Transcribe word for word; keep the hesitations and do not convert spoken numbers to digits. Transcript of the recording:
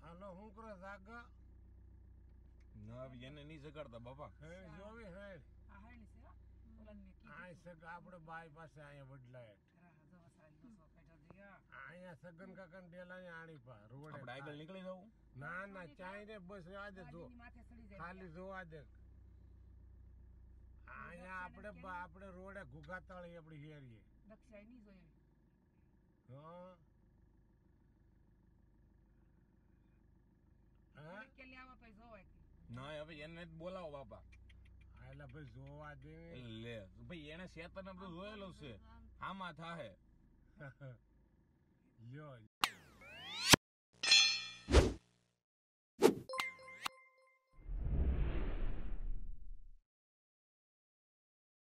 હાલો હું કરો જાગા ના એને નહીં જગાડતા બાપા. હે જોવી હે આ હેલી છે ઓલા મે કીધું આ સગ આપણે બાય પાસે અહીંયા વડલાય રા જો સાલી દોસો કઈટા દિયા અહીંયા સગન કાકા ડેલા ને આણી પા રોડે આપણે આગળ નીકળી જવું. ના ના ચાઈ ને બસ આજે જો ગાડીની માથે ચડી જાય ખાલી જોવા દે અહીંયા આપણે આપણે રોડે ઘુઘાતાળી આપડી હેરીએ દક્ષાઈ ની જોઈ હા હા કે લે આવા તો જોવાય કે ના હવે એને જ બોલાવો બાપા. હા એટલે ભાઈ જોવા દે લે ભાઈ એને શેતન બધું જોયેલું છે. આમાં થાહે લ્યો